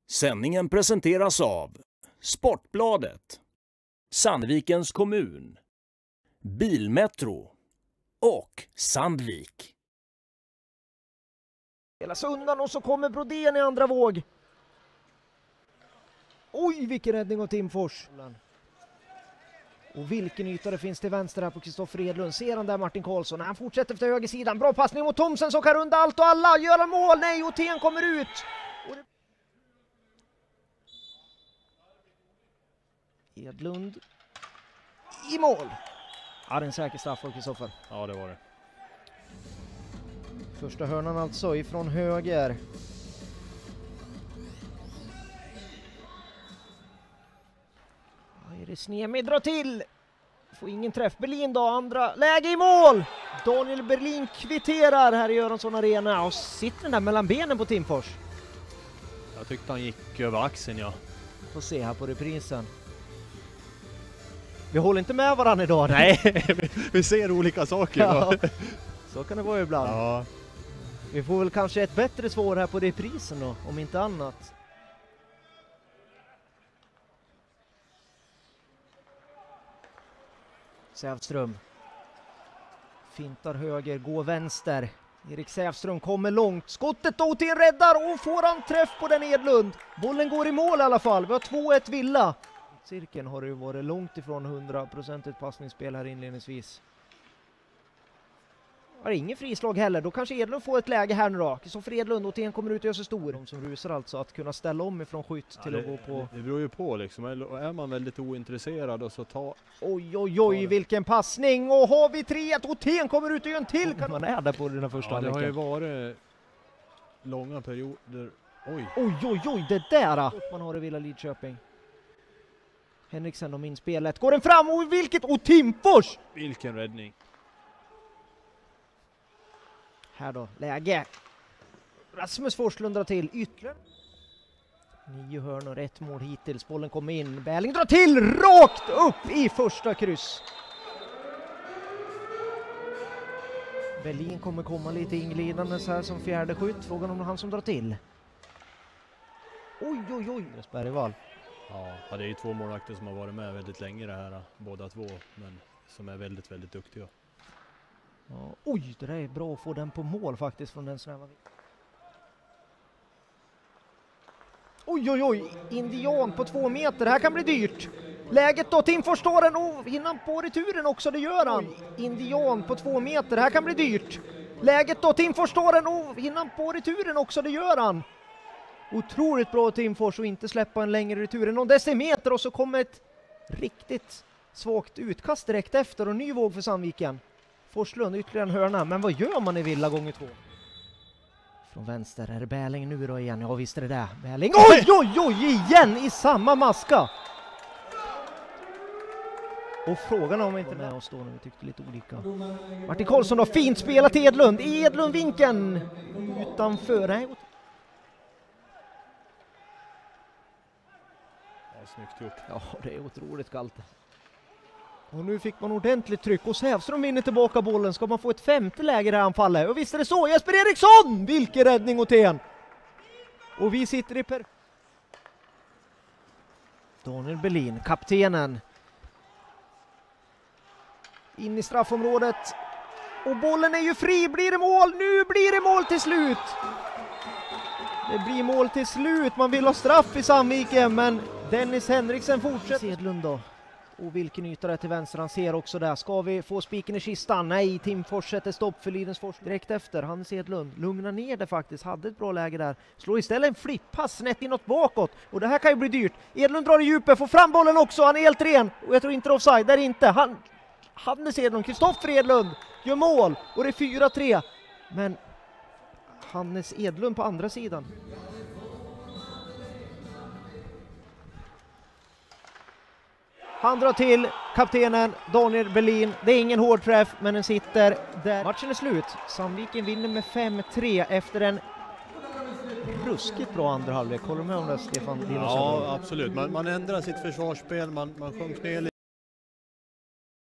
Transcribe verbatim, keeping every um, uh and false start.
Sändningen presenteras av Sportbladet, Sandvikens kommun, Bilmetro och Sandvik. Spelas undan och så kommer Brodén i andra våg. Oj, vilken räddning av Timfors. Och vilken yta det finns till vänster här på Kristoffer Edlund. Ser han där Martin Karlsson? Han fortsätter efter högersidan. Bra passning mot Thomsen som kan runda allt och alla. Göra mål. Nej, Othén kommer ut. Edlund i mål. Ja, det är en säker straff för Kristoffer. Ja, det var det. Första hörnan alltså ifrån höger. Ja, är det Snemi drar till. Får ingen träff. Berlin då, andra läge i mål. Daniel Berlin kvitterar här i Göransson Arena. Och sitter den där mellan benen på Timfors. Jag tyckte han gick över axeln, ja. Får se här på reprisen. Vi håller inte med varandra idag. Nej, vi ser olika saker. Ja, så kan det vara ibland. Ja. Vi får väl kanske ett bättre svar här på reprisen då, om inte annat. Sävström. Fintar höger, går vänster. Erik Sävström kommer långt. Skottet då till en räddar och får han träff på den Edlund. Bollen går i mål i alla fall. Vi har två ett Villa. Cirkeln har det ju varit långt ifrån hundra procent ett passningsspel här inledningsvis. Har ingen frislag heller. Då kanske Edlund får ett läge här nu då. Kristoffer Edlund, Othén kommer ut och gör sig stor. De som rusar alltså att kunna ställa om ifrån skytt ja, till det, att gå på. Det beror ju på liksom. Är man väldigt ointresserad och så ta... Oj, oj, oj, vilken passning. Och har vi tre ett. Othén kommer ut och gör en till. Kan man är där på den här första ja, det har ju veckan. varit långa perioder. Oj. Oj, oj, oj, det där. Man har det Villa Lidköping. Henriksen om inspelet. Går den fram och vilket? Och Timfors! Vilken räddning. Här då, läge. Rasmus Forslund drar till ytterligare. Nio hörnor, ett mål hittills. Bollen kommer in. Bäling drar till rakt upp i första kryss. Berlin kommer komma lite inglidande så här som fjärde skytt. Frågan om det är han som drar till. Oj, oj, oj. Bergvall. Ja, det är ju två målvakter som har varit med väldigt länge det här, båda två, men som är väldigt, väldigt duktiga. Ja, oj, det där är bra att få den på mål faktiskt från den snäva. Oj, oj, oj, Indian på två meter, det här kan bli dyrt. Läget då, Timfors står den och hinner på returen också, det gör han. Indian på två meter, det här kan bli dyrt. Läget då, Timfors står den och hinner på returen också, det gör han. Otroligt bra Timfors och inte släppa en längre retur än någon decimeter och så kommer ett riktigt svagt utkast direkt efter och ny våg för Sandviken. Forslund ytterligare en hörna, men vad gör man i Villa gånger två? Från vänster är det Bäling nu då igen, ja visst är det där. Bäling, oj oj oj igen i samma maska! Och frågan om inte med oss då när vi tyckte lite olika. Martin Karlsson då, fint spelat till Edlund, Edlund vinkeln utanför, nej. Snyggt gjort. Ja, det är otroligt kallt. Och nu fick man ordentligt tryck och Sävström vinner tillbaka bollen. Ska man få ett femte läge i det här anfallet? Och visst är det så, Jesper Eriksson! Vilken räddning åt en! Och vi sitter i per... Daniel Berlin, kaptenen. In i straffområdet. Och bollen är ju fri, blir det mål? Nu blir det mål till slut! Det blir mål till slut, man vill ha straff i Sandviken, men Dennis Henriksen fortsätter. Edlund då. Och vilken yta det till vänster, han ser också där. Ska vi få spiken i kistan? Nej, Timfors sätter stopp för Lidensfors direkt efter. Hannes Edlund lugnar ner det faktiskt, hade ett bra läge där. Slår istället en flipppass snett inåt bakåt. Och det här kan ju bli dyrt. Edlund drar i djupet, får fram bollen också, han är helt ren. Och jag tror inte offside, där inte. Han, Hannes Edlund, Kristoffer Edlund gör mål. Och det är fyra tre. Men Hannes Edlund på andra sidan. Han drar till kaptenen Daniel Berlin. Det är ingen hård träff, men den sitter där. Matchen är slut. Sandviken vinner med fem tre efter en ruskigt bra andra halvlek. Håller du med om det, Stefan? Ja, absolut. Man, man ändrar sitt försvarsspel, man, man sjönk ner